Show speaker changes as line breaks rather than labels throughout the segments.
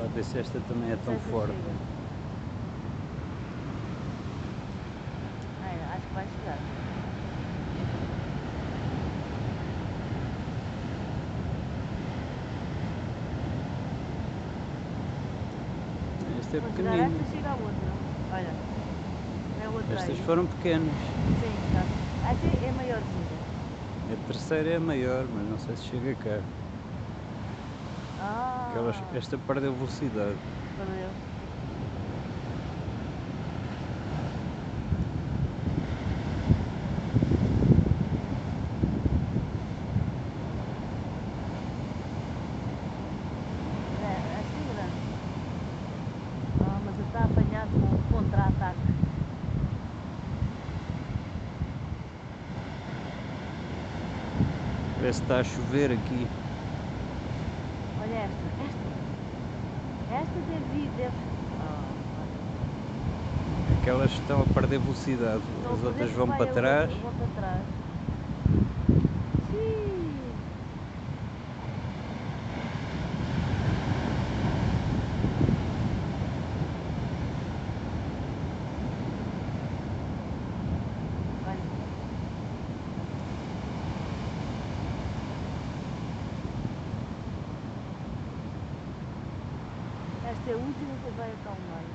Lá ver se esta também é tão forte.
Acho que vai chegar.
Esta é
Esta
pequenina.
chega a outra. Olha, é outra.
Estas
aí.
foram pequenas.
Sim, tá. Esta é maiorzinha.
A terceira é maior, mas não sei se chega cá. Esta perdeu velocidade.
Perdeu. Esta é grande. Mas está apanhado com o contra-ataque.
Parece que está a chover aqui.
Olha esta deve...
Aquelas estão a perder velocidade, as outras vão para trás.
Vão para trás. Esta é a última que vai acalmar.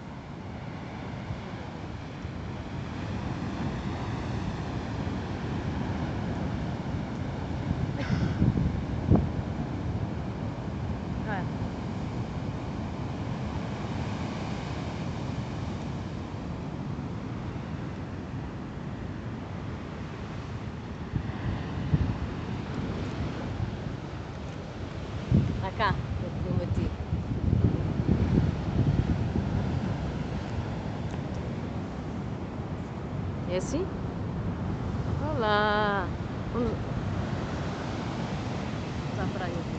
Cá, eu meti. É assim? Olá! Vamos... Está para aí.